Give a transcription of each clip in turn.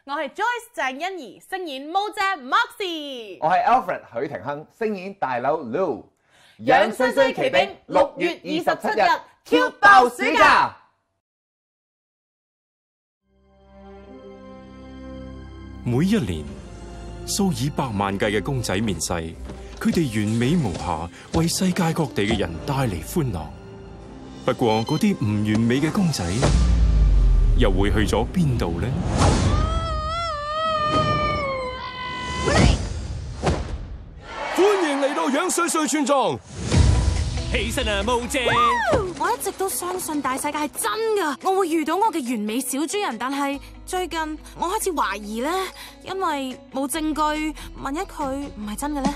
我係 Joyce 鄭欣宜，聲演毛姐 Moxie。 我係 Alfred 許廷鏗，聲演大佬 Lou。養衰衰奇兵6月27日 Q 爆暑假。 每一年，數以百萬計嘅公仔面世，佢哋完美無瑕，為世界各地嘅人帶嚟歡樂。不過，嗰啲唔完美嘅公仔，又會去咗邊度呢？歡迎嚟到養衰衰村莊。起身啊，毛姐！ 我一直都相信大世界係真㗎，我會遇到我嘅完美小主人。但係最近我開始懷疑咧，因為冇證據，萬一佢唔係真嘅咧？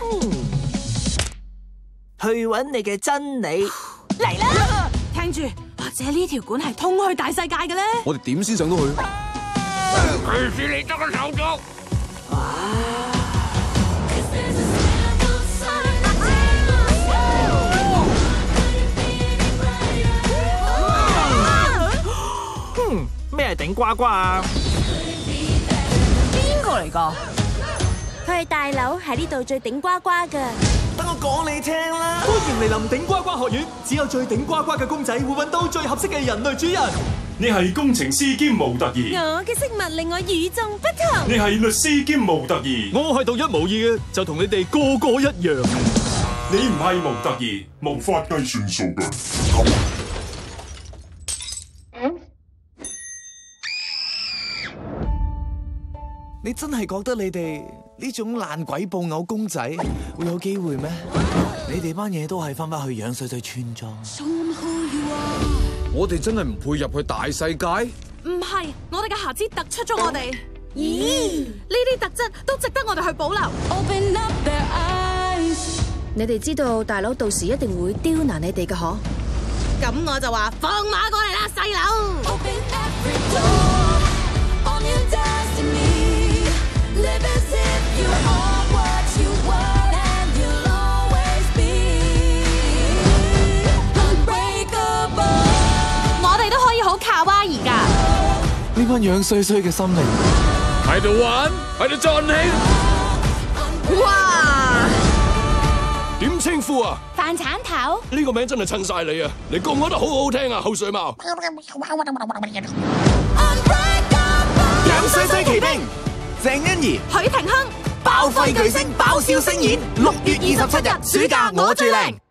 去揾你嘅真理嚟啦！聽住，或者呢條管係通去大世界嘅咧？ 我哋點先上到去？ 隨時你得個手足。 咩係頂呱呱啊？ 邊個嚟㗎？ 佢係大佬，喺呢度最頂呱呱㗎。 等我講你聽啦！ 歡迎嚟臨頂呱呱學院，只有最頂呱呱嘅公仔會揾到最合適嘅人類主人。 你係工程師兼模特兒， 我嘅飾物令我與眾不同。 你係律師兼模特兒， 我係獨一無二嘅，就同你哋個個一樣。 你唔係模特兒，無法計算數嘅。 你真係覺得你哋呢種爛鬼布偶公仔會有機會咩？你哋班嘢都係翻返去養衰衰村莊。 我哋真係唔配入去大世界？ 唔係，我哋嘅瑕疵突出咗我哋。咦？呢啲特質都值得我哋去保留。 你哋知道大佬到時一定會刁難你哋嘅嗬？ 咁我就話放馬過嚟啦，細佬！我哋都可以好卡哇伊噶。 呢班養衰衰嘅心靈喺度玩，喺度盡興。 哇！ 點稱呼啊？ 飯鏟頭。 呢個名真係襯晒你啊！你講得好好聽啊，口水貓。 養衰衰奇兵，鄭欣宜、 許廷鏗， 爆廢巨星爆笑聲演，6月27日暑假我最靚。